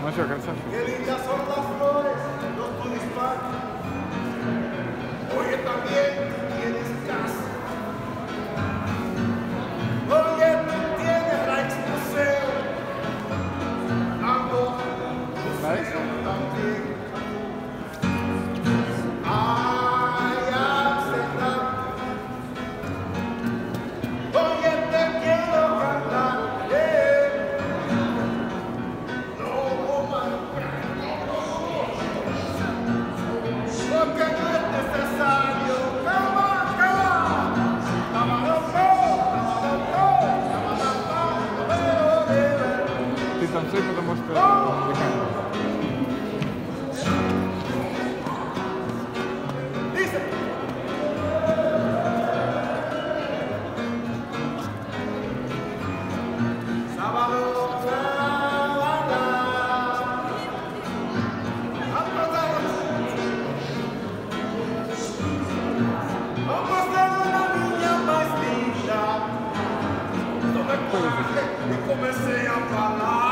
No sé, ¿qué Qué lindas son las flores, los tulipanes. Oye, también tienes casa. Oye, tú tienes Rijksmuseum. Ambos, museo también. Ay, Amsterdam. Oye, te quiero cantar. No, woman. Porque no es necesario. Come on, come on. Ты там все, потому что дыхание. Dice. Sábado, sábado. Han pasado una niña más linda. Tomé coraje y comencé a hablar.